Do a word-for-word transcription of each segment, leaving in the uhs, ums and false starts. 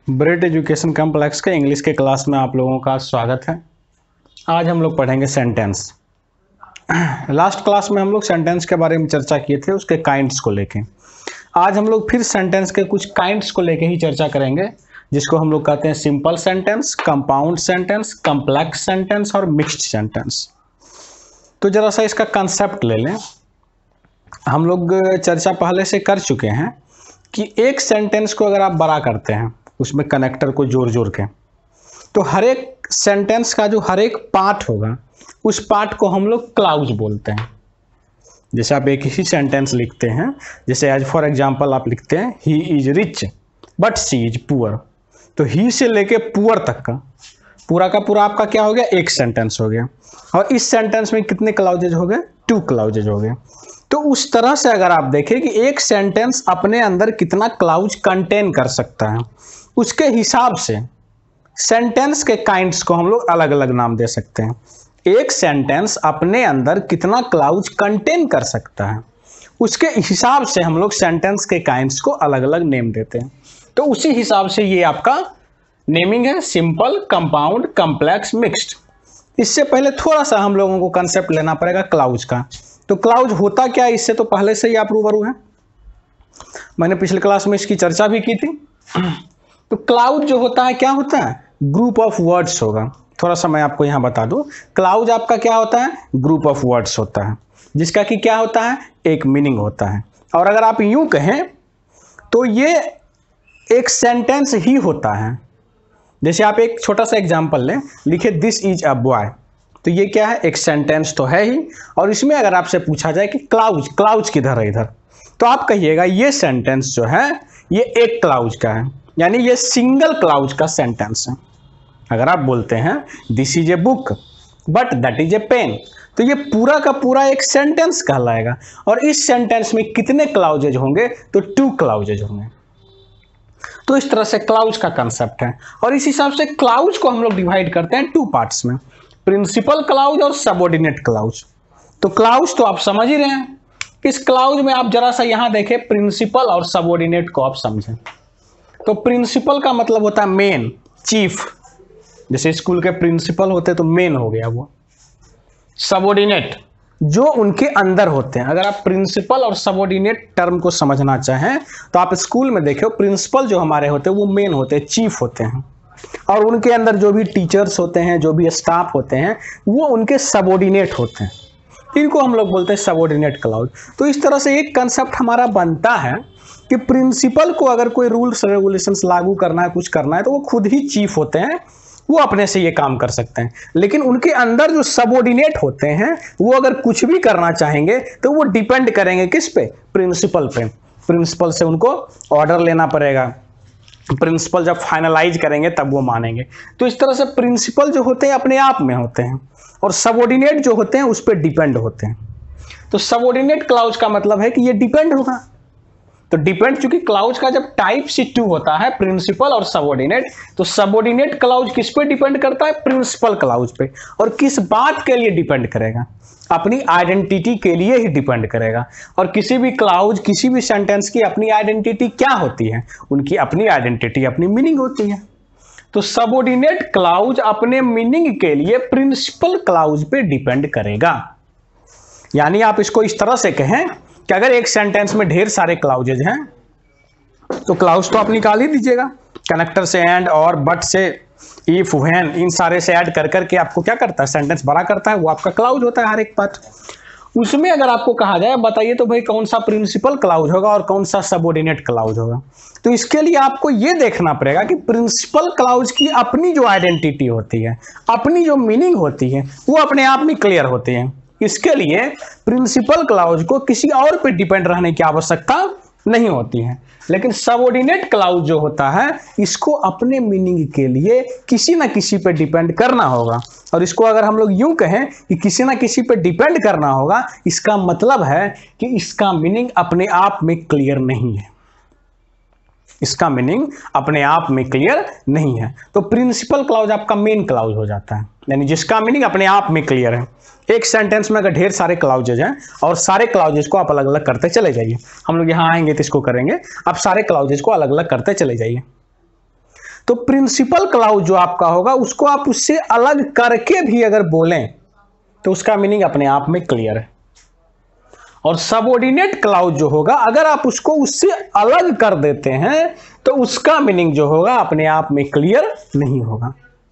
Bread education complex के English के class में आप लोगों का स्वागत है। आज हम लोग पढ़ेंगे सेंटेंस। लास्ट क्लास में हम लोग सेंटेंस के बारे में चर्चा किए थे, उसके काइंड्स को लेके। आज हम लोग फिर सेंटेंस के कुछ काइंड्स को लेके ही चर्चा करेंगे, जिसको हम लोग कहते हैं simple sentence, compound sentence, complex sentence और मिक्स्ड सेंटेंस। तो जरा सा इसका कंसेप्ट ले लें। हम लोग चर्चा पहले से कर चुके हैं कि एक सेंटेंस को अगर आप बड़ा करते हैं, उसमें कनेक्टर को जोड़ जोड़ के, तो हर एक सेंटेंस का जो हर एक पार्ट होगा, उस पार्ट को हम लोग क्लाउज बोलते हैं। जैसे आप एक ही सेंटेंस लिखते हैं, जैसे एज फॉर एग्जांपल आप लिखते हैं he is rich but she is poor, तो ही से लेके पुअर तक का पूरा का पूरा आपका क्या हो गया, एक सेंटेंस हो गया। और इस सेंटेंस में कितने क्लाउजेज हो गए, टू क्लाउजेज हो गए। तो उस तरह से अगर आप देखें कि एक सेंटेंस अपने अंदर कितना क्लाउज कंटेन कर सकता है, उसके हिसाब से सेंटेंस के काइंड्स को हम लोग अलग अलग नाम दे सकते हैं। एक सेंटेंस अपने अंदर कितना क्लाउज कंटेन कर सकता है, उसके हिसाब से हम लोग सेंटेंस के काइंड्स को अलग अलग नेम देते हैं। तो उसी हिसाब से ये आपका नेमिंग है, सिंपल, कंपाउंड, कॉम्प्लेक्स, मिक्स्ड। इससे पहले थोड़ा सा हम लोगों को कंसेप्ट लेना पड़ेगा क्लाउज का। तो क्लाउज होता क्या है, इससे तो पहले से ही आप रूबरू हैं, मैंने पिछले क्लास में इसकी चर्चा भी की थी। तो क्लाउज जो होता है क्या होता है, ग्रुप ऑफ वर्ड्स होगा। थोड़ा सा मैं आपको यहां बता दूं, क्लाउज आपका क्या होता है, ग्रुप ऑफ वर्ड्स होता है, जिसका कि क्या होता है, एक मीनिंग होता है। और अगर आप यूं कहें तो ये एक सेंटेंस ही होता है। जैसे आप एक छोटा सा एग्जांपल लें, लिखे दिस इज अ बॉय, तो ये क्या है, एक सेंटेंस तो है ही। और इसमें अगर आपसे पूछा जाए कि क्लाउज क्लाउज किधर है इधर, तो आप कहिएगा ये सेंटेंस जो है ये एक क्लाउज का है, यानी ये सिंगल क्लाउज का सेंटेंस है। अगर आप बोलते हैं this is a book but that is a pen, तो ये पूरा का पूरा एक सेंटेंस कहलाएगा। और इस सेंटेंस में कितने क्लाउजेज होंगे, तो टू क्लाउजेज होंगे। तो इस तरह से क्लाउज का कंसेप्ट है। और इस हिसाब से क्लाउज को हम लोग डिवाइड करते हैं टू पार्ट्स में, प्रिंसिपल क्लाउज और सबऑर्डिनेट क्लाउज। तो क्लाउज तो आप समझ ही रहे हैं। इस क्लाउज में आप जरा सा यहां देखें, प्रिंसिपल और सबऑर्डिनेट को आप समझें। तो प्रिंसिपल का मतलब होता है मेन, चीफ। जैसे स्कूल के प्रिंसिपल होते तो मेन हो गया वो। सबऑर्डिनेट जो उनके अंदर होते हैं। अगर आप प्रिंसिपल और सबऑर्डिनेट टर्म को समझना चाहें तो आप स्कूल में देखो, प्रिंसिपल जो हमारे होते हैं वो मेन होते हैं, चीफ होते हैं। और उनके अंदर जो भी टीचर्स होते हैं, जो भी स्टाफ होते हैं, वो उनके सबऑर्डिनेट होते हैं। इनको हम लोग बोलते हैं सबऑर्डिनेट क्लाउज। तो इस तरह से एक कंसेप्ट हमारा बनता है कि प्रिंसिपल को अगर कोई रूल्स रेगुलेशंस लागू करना है, कुछ करना है, तो वो खुद ही चीफ होते हैं, वो अपने से ये काम कर सकते हैं। लेकिन उनके अंदर जो सबऑर्डिनेट होते हैं, वो अगर कुछ भी करना चाहेंगे तो वो डिपेंड करेंगे किस पे, प्रिंसिपल पे। प्रिंसिपल से उनको ऑर्डर लेना पड़ेगा, प्रिंसिपल जब फाइनलाइज करेंगे तब वो मानेंगे। तो इस तरह से प्रिंसिपल जो होते हैं अपने आप में होते हैं, और सबऑर्डिनेट जो होते हैं उस पर डिपेंड होते हैं। तो सबऑर्डिनेट क्लाउज का मतलब है कि ये डिपेंड होगा। तो डिपेंड, चूंकि क्लाउज का जब टाइप सी टू होता है, प्रिंसिपल और सबऑर्डिनेट, तो सबऑर्डिनेट क्लाउज किस पे डिपेंड करता है, प्रिंसिपल क्लाउज पे। और किस बात के लिए डिपेंड करेगा, अपनी आइडेंटिटी के लिए ही डिपेंड करेगा। और किसी भी क्लाउज, किसी भी सेंटेंस की अपनी आइडेंटिटी क्या होती है, उनकी अपनी आइडेंटिटी, अपनी मीनिंग होती है। तो सबऑर्डिनेट क्लाउज अपने मीनिंग के लिए प्रिंसिपल क्लाउज पे डिपेंड करेगा। यानी आप इसको इस तरह से कहें कि अगर एक सेंटेंस में ढेर सारे क्लाउजेज हैं, तो क्लाउज तो आप निकाल ही दीजिएगा। कनेक्टर से एंड, और, बट से, इफ, व्हेन, इन सारे से ऐड कर करके आपको क्या करता है, सेंटेंस बड़ा करता है। वो आपका क्लाउज होता है हर एक पार्ट। उसमें अगर आपको कहा जाए बताइए तो भाई कौन सा प्रिंसिपल क्लाउज होगा और कौन सा सबऑर्डिनेट क्लाउज होगा, तो इसके लिए आपको ये देखना पड़ेगा कि प्रिंसिपल क्लाउज की अपनी जो आइडेंटिटी होती है, अपनी जो मीनिंग होती है, वो अपने आप में क्लियर होती है। इसके लिए प्रिंसिपल क्लाउज को किसी और पे डिपेंड रहने की आवश्यकता नहीं होती है। लेकिन सबऑर्डिनेट क्लाउज जो होता है, इसको अपने मीनिंग के लिए किसी ना किसी पे डिपेंड करना होगा। और इसको अगर हम लोग यूं कहें कि किसी ना किसी पे डिपेंड करना होगा, इसका मतलब है कि इसका मीनिंग अपने आप में क्लियर नहीं है। इसका मीनिंग अपने आप में क्लियर नहीं है। तो प्रिंसिपल क्लाउज आपका मेन क्लाउज हो जाता है, यानी जिसका मीनिंग अपने आप में क्लियर है। एक सेंटेंस में अगर ढेर सारे क्लाउजेज हैं और सारे क्लाउजेज को आप अलग अलग करते चले जाइए, हम लोग यहाँ आएंगे तो इसको करेंगे, आप सारे क्लाउजेज को अलग अलग करते चले जाइए। तो प्रिंसिपल क्लाउज जो आपका होगा उसको आप उससे अलग करके भी अगर बोलें तो उसका मीनिंग अपने आप में क्लियर है। और सबऑर्डिनेट क्लाउज जो होगा अगर आप उसको उससे अलग कर देते हैं तो उसका मीनिंग जो होगा अपने आप में क्लियर नहीं होगा।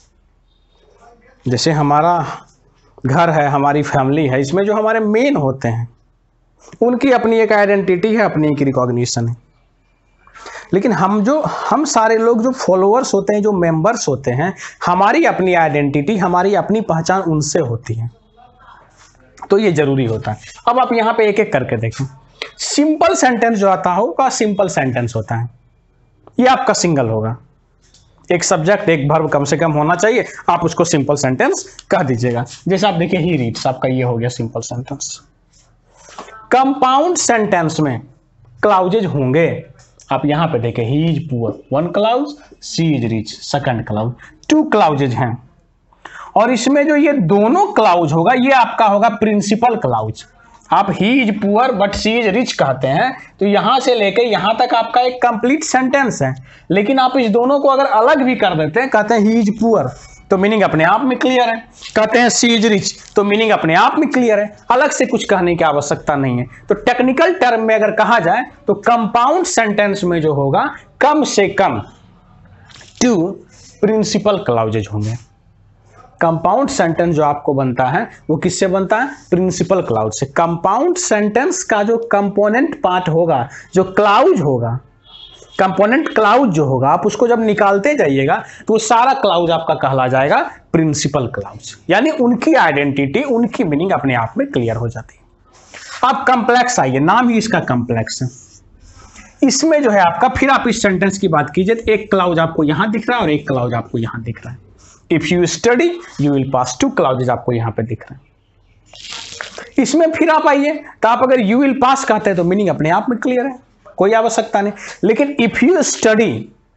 जैसे हमारा घर है, हमारी फैमिली है, इसमें जो हमारे मेन होते हैं उनकी अपनी एक आइडेंटिटी है, अपनी एक रिकॉग्निशन है। लेकिन हम जो हम सारे लोग जो फॉलोअर्स होते हैं, जो मेंबर्स होते हैं, हमारी अपनी आइडेंटिटी, हमारी अपनी पहचान उनसे होती है। तो ये जरूरी होता है। अब आप यहां पे एक एक करके देखें। सिंपल सेंटेंस जो आता होगा सिंपल सेंटेंस होता है, ये आपका सिंगल होगा। एक सब्जेक्ट एक वर्ब कम से कम होना चाहिए, आप उसको सिंपल सेंटेंस कह दीजिएगा। जैसे आप देखिए ही रीड्स, आपका ये हो गया सिंपल सेंटेंस। कंपाउंड सेंटेंस में क्लाउजेज होंगे। आप यहां पे देखें, he is poor one clause, she is rich second clause, two clauses हैं। और इसमें जो ये दोनों क्लाउज होगा ये आपका होगा प्रिंसिपल क्लाउज। आप he is poor but she is rich कहते हैं तो यहां से लेके यहां तक आपका एक कंप्लीट सेंटेंस है। लेकिन आप इस दोनों को अगर अलग भी कर देते हैं, कहते हैं ही इज पुअर तो मीनिंग अपने आप में क्लियर है, कहते हैं सी इज रिच तो मीनिंग अपने आप में क्लियर है, अलग से कुछ कहने की आवश्यकता नहीं है। तो टेक्निकल टर्म में अगर कहा जाए तो कंपाउंड सेंटेंस में जो होगा कम से कम टू प्रिंसिपल क्लाउजेज होंगे। कंपाउंड सेंटेंस जो आपको बनता है वो किससे बनता है? प्रिंसिपल क्लाउज से। कंपाउंड सेंटेंस का जो कंपोनेंट पार्ट होगा, जो क्लाउज होगा, कंपोनेंट क्लाउज जो होगा, आप उसको जब निकालते जाइएगा तो वो सारा क्लाउज आपका कहला जाएगा प्रिंसिपल क्लाउज। यानी उनकी आइडेंटिटी, उनकी मीनिंग अपने आप में क्लियर हो जाती है। अब कॉम्प्लेक्स आइए, नाम ही इसका कॉम्प्लेक्स है। इसमें जो है आपका, फिर आप इस सेंटेंस की बात कीजिए तो एक क्लाउज आपको यहां दिख रहा है और एक क्लाउज आपको यहां दिख रहा है। If you study you will pass, two clauses आपको यहां पे दिख रहे हैं। इसमें फिर आप आइए तो आप अगर यू विल पास कहते हैं तो मीनिंग अपने आप में क्लियर है, कोई आवश्यकता नहीं। लेकिन इफ यू स्टडी,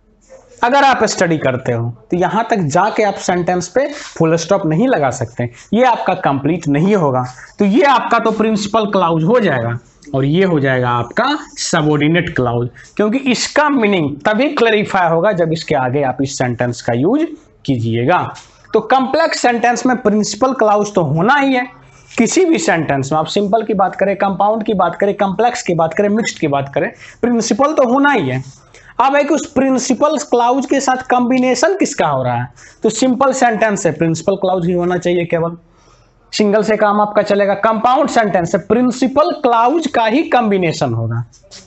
अगर आप स्टडी करते हो तो यहां तक जाके आप सेंटेंस पे फुल स्टॉप नहीं लगा सकते, ये आपका कंप्लीट नहीं होगा। तो ये आपका तो प्रिंसिपल क्लाउज हो जाएगा और ये हो जाएगा आपका सबऑर्डिनेट क्लाउज, क्योंकि इसका मीनिंग तभी क्लैरिफाई होगा जब इसके आगे आप इस सेंटेंस का यूज कीजिएगा। तो कॉम्प्लेक्स सेंटेंस में प्रिंसिपल क्लाउज तो होना ही है। किसी भी सेंटेंस में आप सिंपल की बात करें, कंपाउंड की बात करें, कॉम्प्लेक्स की बात करें, मिक्स्ड की बात करें, प्रिंसिपल तो होना ही है। अब एक उस प्रिंसिपल क्लाउज के साथ कॉम्बिनेशन किसका हो रहा है? तो सिंपल सेंटेंस है प्रिंसिपल क्लाउज ही होना चाहिए, केवल सिंगल से काम आपका चलेगा। कंपाउंड सेंटेंस है प्रिंसिपल क्लाउज का ही कॉम्बिनेशन होगा।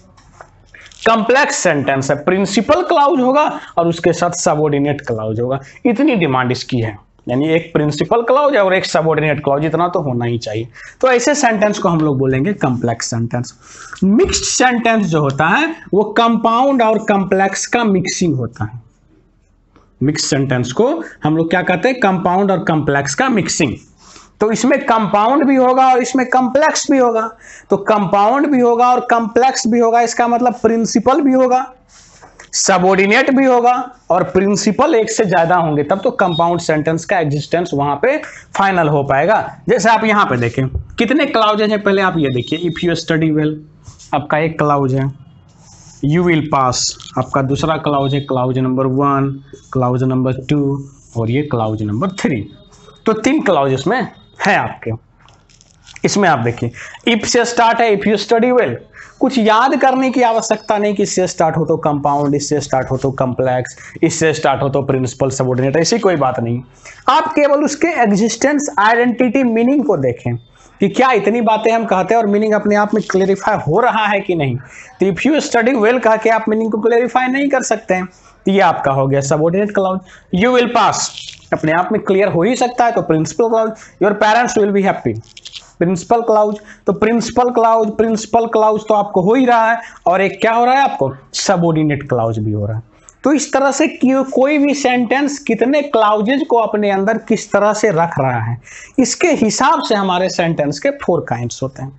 कॉम्प्लेक्स सेंटेंस है प्रिंसिपल क्लाउज होगा और उसके साथ सबऑर्डिनेट क्लाउज होगा। इतनी डिमांड इसकी है, यानी एक प्रिंसिपल क्लाउज और एक सबऑर्डिनेट क्लाउज, इतना तो होना ही चाहिए। तो ऐसे सेंटेंस को हम लोग बोलेंगे कॉम्प्लेक्स सेंटेंस। मिक्स्ड सेंटेंस जो होता है वो कंपाउंड और कॉम्प्लेक्स का मिक्सिंग होता है। मिक्स्ड सेंटेंस को हम लोग क्या कहते हैं? कंपाउंड और कॉम्प्लेक्स का मिक्सिंग। तो इसमें कंपाउंड भी होगा और इसमें कॉम्प्लेक्स भी होगा। तो कंपाउंड भी होगा और कॉम्प्लेक्स भी होगा, इसका मतलब प्रिंसिपल भी होगा, सबऑर्डिनेट भी होगा और प्रिंसिपल एक से ज्यादा होंगे, तब तो कंपाउंड सेंटेंस का एग्जिस्टेंस वहां पे फाइनल हो पाएगा। जैसे आप यहां पे देखें कितने क्लाउजेज हैं, पहले आप ये देखिए, इफ यू स्टडी वेल आपका एक क्लाउज है, यू विल पास आपका दूसरा क्लाउज है, clause number one, clause number two और ये क्लाउज नंबर थ्री। तो तीन क्लाउज इसमें है आपके। इसमें आप देखिए इफ से स्टार्ट है, इफ यू स्टडी वेल, कुछ याद करने की आवश्यकता नहीं कि इससे स्टार्ट हो तो कंपाउंड, इससे स्टार्ट हो तो कॉम्प्लेक्स, इससे स्टार्ट हो तो प्रिंसिपल, सबऑर्डिनेट, ऐसी कोई बात नहीं। आप केवल उसके एग्जिस्टेंस, आइडेंटिटी, मीनिंग को देखें कि क्या इतनी बातें हम कहते हैं और मीनिंग अपने आप में क्लेरिफाई हो रहा है कि नहीं। तो इफ यू स्टडी वेल कह के आप मीनिंग को क्लेरिफाई नहीं कर सकते हैं, तो ये आपका हो गया subordinate clause. You will pass अपने आप में क्लियर हो ही सकता है, तो principal clause. Your parents will be happy, principal clause. तो प्रिंसिपल क्लाउज, प्रिंसिपल क्लाउज तो आपको हो ही रहा है और एक क्या हो रहा है आपको? सबऑर्डिनेट क्लाउज भी हो रहा है। तो इस तरह से कोई भी सेंटेंस कितने क्लाउजेज को अपने अंदर किस तरह से रख रहा है, इसके हिसाब से हमारे सेंटेंस के फोर काइंड्स होते हैं।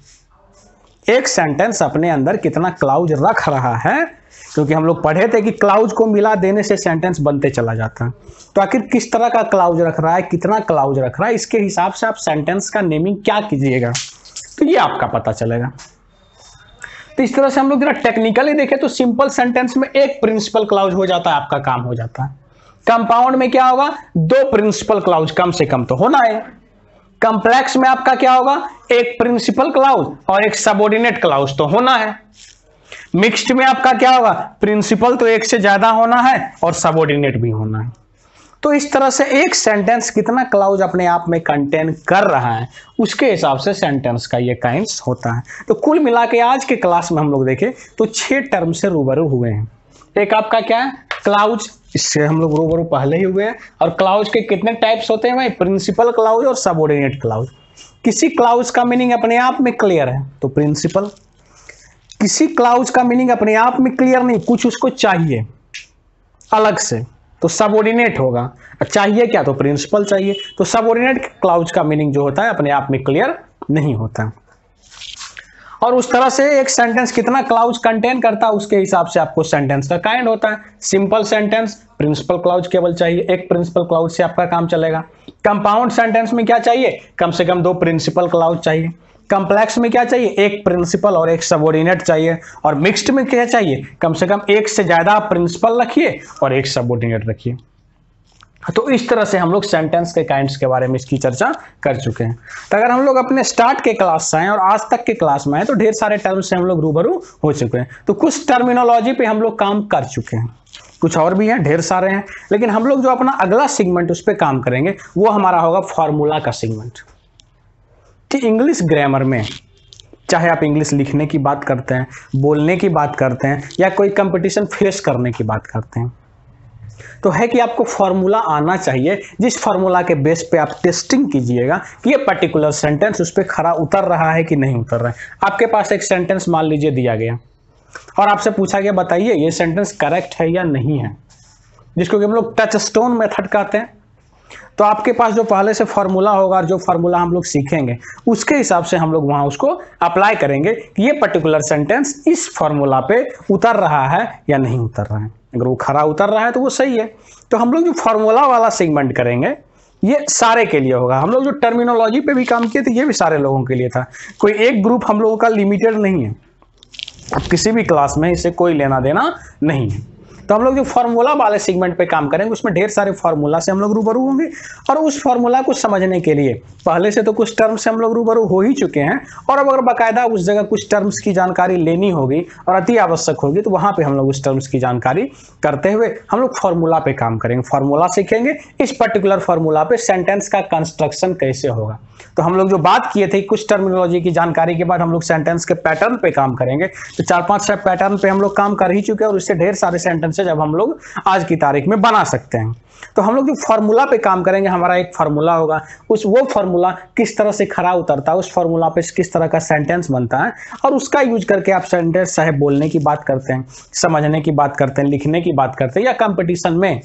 एक सेंटेंस अपने अंदर कितना क्लाउज रख रहा है, क्योंकि हम लोग पढ़े थे कि क्लाउज को मिला देने से सेंटेंस बनते चला जाता है। तो आखिर किस तरह का क्लाउज रख रहा है, कितना क्लाउज रख रहा है, इसके हिसाब से आप सेंटेंस का नेमिंग क्या कीजिएगा तो ये आपका पता चलेगा। तो इस तरह से हम लोग जरा टेक्निकली देखें तो सिंपल सेंटेंस में एक प्रिंसिपल क्लाउज हो जाता है, आपका काम हो जाता है। कंपाउंड में क्या होगा, दो प्रिंसिपल क्लाउज कम से कम तो होना है। कॉम्प्लेक्स में आपका क्या होगा, एक प्रिंसिपल क्लाउज और एक सबऑर्डिनेट क्लाउज तो होना है। मिक्स्ड में आपका क्या होगा, प्रिंसिपल तो एक से ज्यादा होना है और सबऑर्डिनेट भी होना है। तो इस तरह से एक सेंटेंस कितना क्लाउज अपने आप में कंटेन कर रहा है उसके हिसाब से सेंटेंस का ये काइंड्स होता है। तो कुल मिला के आज के क्लास में हम लोग देखें तो छह टर्म से रूबरू हुए हैं। एक आपका क्या है, क्लाउज, इससे हम लोग रूबरू पहले ही हुए हैं। और क्लाउज के कितने टाइप्स होते हैं भाई, प्रिंसिपल क्लाउज और सबऑर्डिनेट क्लाउज। किसी क्लाउज का मीनिंग अपने आप में क्लियर है तो प्रिंसिपल, किसी क्लाउज का मीनिंग अपने आप में क्लियर नहीं, कुछ उसको चाहिए अलग से तो सबऑर्डिनेट होगा। चाहिए क्या, तो प्रिंसिपल चाहिए। तो सबऑर्डिनेट क्लाउज का मीनिंग जो होता है अपने आप में क्लियर नहीं होता। और उस तरह से एक सेंटेंस कितना क्लाउज कंटेन करता है उसके हिसाब से आपको सेंटेंस का काइंड होता है। सिंपल सेंटेंस प्रिंसिपल क्लाउज केवल चाहिए, एक प्रिंसिपल क्लाउज से आपका काम चलेगा। कंपाउंड सेंटेंस में क्या चाहिए, कम से कम दो प्रिंसिपल क्लाउज चाहिए। कॉम्प्लेक्स में क्या चाहिए, एक प्रिंसिपल और एक सबऑर्डिनेट चाहिए। और मिक्स्ड में क्या चाहिए, कम से कम एक से ज्यादा प्रिंसिपल रखिए और एक सबऑर्डिनेट रखिए। तो इस तरह से हम लोग सेंटेंस के काइंड्स के बारे में इसकी चर्चा कर चुके हैं। तो अगर हम लोग अपने स्टार्ट के क्लास से आए और आज तक के क्लास में आए तो ढेर सारे टर्म से हम लोग रूबरू हो चुके हैं। तो कुछ टर्मिनोलॉजी पे हम लोग काम कर चुके हैं, कुछ और भी हैं, ढेर सारे हैं। लेकिन हम लोग जो अपना अगला सेगमेंट उस पर काम करेंगे वो हमारा होगा फॉर्मूला का सेगमेंट। कि इंग्लिश ग्रामर में चाहे आप इंग्लिश लिखने की बात करते हैं, बोलने की बात करते हैं या कोई कंपटीशन फेस करने की बात करते हैं, तो है कि आपको फॉर्मूला आना चाहिए जिस फॉर्मूला के बेस पे आप टेस्टिंग कीजिएगा कि ये पर्टिकुलर सेंटेंस उस पर खरा उतर रहा है कि नहीं उतर रहा है। आपके पास एक सेंटेंस मान लीजिए दिया गया और आपसे पूछा गया बताइए ये सेंटेंस करेक्ट है या नहीं है, जिसको कि हम लोग टच स्टोन मेथड कहते हैं। तो आपके पास जो पहले से फॉर्मूला होगा और जो फॉर्मूला हम लोग सीखेंगे उसके हिसाब से हम लोग वहां उसको अप्लाई करेंगे कि ये पर्टिकुलर सेंटेंस इस फॉर्मूला पे उतर रहा है या नहीं उतर रहा है। अगर वो खरा उतर रहा है तो वो सही है। तो हम लोग जो फॉर्मूला वाला सेगमेंट करेंगे ये सारे के लिए होगा। हम लोग जो टर्मिनोलॉजी पे भी काम किए थे ये भी सारे लोगों के लिए था, कोई एक ग्रुप हम लोगों का लिमिटेड नहीं है। अब किसी भी क्लास में इससे कोई लेना देना नहीं है। तो हम लोग जो फॉर्मूला वाले सेगमेंट पे काम करेंगे उसमें ढेर सारे फॉर्मूला से हम लोग रूबरू होंगे और उस फॉर्मूला को समझने के लिए पहले से तो कुछ टर्म्स से हम लोग रूबरू हो ही चुके हैं और अब अगर बाकायदा उस जगह कुछ टर्म्स की जानकारी लेनी होगी और अति आवश्यक होगी तो वहां पे हम लोग उस टर्म्स की जानकारी करते हुए हम लोग फॉर्मूला पे काम करेंगे। फॉर्मूला सीखेंगे, इस पर्टिकुलर फॉर्मूला पे सेंटेंस का कंस्ट्रक्शन कैसे होगा। तो हम लोग जो बात किए थे कुछ टर्मिनोलॉजी की जानकारी के बाद हम लोग सेंटेंस के पैटर्न पे काम करेंगे। तो चार पांच पैटर्न पे हम लोग काम कर ही चुके हैं और उससे ढेर सारे सेंटेंस जब हम लोग आज की तारीख में बना सकते हैं। तो हम लोग जो फॉर्मूला पे काम करेंगे हमारा एक फॉर्मूला होगा, उस वो फॉर्मूला किस तरह से खरा उतरता है, उस फॉर्मूला पे किस तरह का सेंटेंस बनता है और उसका यूज करके आप सेंटेंस चाहे बोलने की बात करते हैं, समझने की बात करते हैं, लिखने की बात करते हैं या कंपटीशन में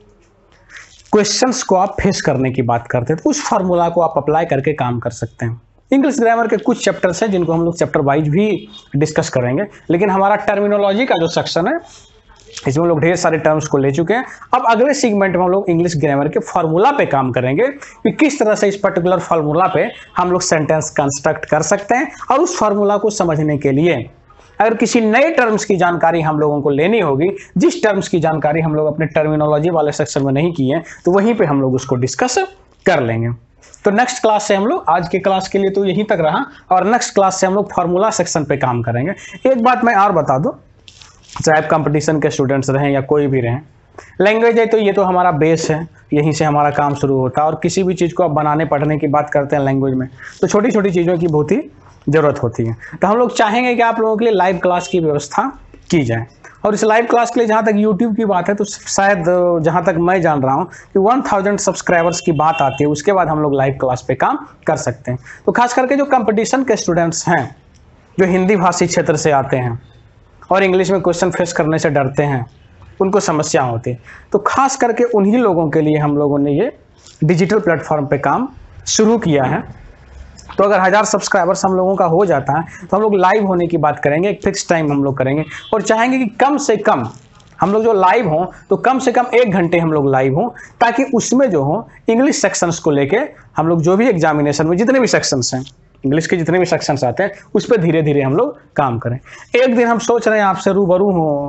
क्वेश्चंस को आप फेस करने की बात करते हैं तो उस फॉर्मूला को आप अप्लाई करके काम कर सकते हैं। इंग्लिश ग्रामर के कुछ चैप्टर्स हैं जिनको हम लोग चैप्टर वाइज भी डिस्कस करेंगे, लेकिन हमारा टर्मिनोलॉजी का जो सेक्शन है इसमें हम लोग ढेर सारे टर्म्स को ले चुके हैं। अब अगले सेगमेंट में हम लोग इंग्लिश ग्रामर के फॉर्मूला पे काम करेंगे कि किस तरह से इस पर्टिकुलर फॉर्मूला पे हम लोग सेंटेंस कंस्ट्रक्ट कर सकते हैं और उस फॉर्मूला को समझने के लिए अगर किसी नए टर्म्स की जानकारी हम लोगों को लेनी होगी, जिस टर्म्स की जानकारी हम लोग अपने टर्मिनोलॉजी वाले सेक्शन में नहीं की है तो वहीं पे हम लोग उसको डिस्कस कर लेंगे। तो नेक्स्ट क्लास से हम लोग, आज के क्लास के लिए तो यहीं तक रहा और नेक्स्ट क्लास से हम लोग फॉर्मूला सेक्शन पे काम करेंगे। एक बात मैं और बता दूं, चाहे आप कंपटीशन के स्टूडेंट्स रहें या कोई भी रहें, लैंग्वेज है तो ये तो हमारा बेस है, यहीं से हमारा काम शुरू होता है और किसी भी चीज़ को आप बनाने पढ़ने की बात करते हैं लैंग्वेज में तो छोटी छोटी चीज़ों की बहुत ही ज़रूरत होती है। तो हम लोग चाहेंगे कि आप लोगों के लिए लाइव क्लास की व्यवस्था की जाए और इस लाइव क्लास के लिए जहाँ तक यूट्यूब की बात है तो शायद जहाँ तक मैं जान रहा हूँ कि वन थाउजेंड सब्सक्राइबर्स की बात आती है उसके बाद हम लोग लाइव क्लास पे काम कर सकते हैं। तो खास करके जो कंपटीशन के स्टूडेंट्स हैं जो हिंदी भाषी क्षेत्र से आते हैं और इंग्लिश में क्वेश्चन फेस करने से डरते हैं, उनको समस्या होती है, तो खास करके उन्हीं लोगों के लिए हम लोगों ने ये डिजिटल प्लेटफॉर्म पे काम शुरू किया है। तो अगर हज़ार सब्सक्राइबर्स हम लोगों का हो जाता है तो हम लोग लाइव होने की बात करेंगे, एक फिक्स टाइम हम लोग करेंगे और चाहेंगे कि कम से कम हम लोग जो लाइव हों तो कम से कम एक घंटे हम लोग लाइव हों ताकि उसमें जो हो इंग्लिश सेक्शंस को लेके हम लोग जो भी एग्जामिनेशन में जितने भी सेक्शंस हैं, इंग्लिश के जितने भी सेक्शंस आते हैं उस पर धीरे धीरे हम लोग काम करें। एक दिन हम सोच रहे हैं आपसे रूबरू हो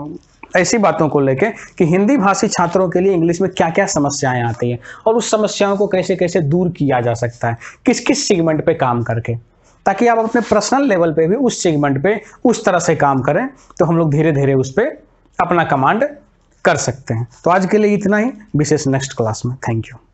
ऐसी बातों को लेके कि हिंदी भाषी छात्रों के लिए इंग्लिश में क्या क्या समस्याएं आती हैं और उस समस्याओं को कैसे कैसे दूर किया जा सकता है, किस किस सेगमेंट पे काम करके, ताकि आप अपने पर्सनल लेवल पे भी उस सेगमेंट पे उस तरह से काम करें तो हम लोग धीरे धीरे उस पर अपना कमांड कर सकते हैं। तो आज के लिए इतना ही, विशेष नेक्स्ट क्लास में। Thank you.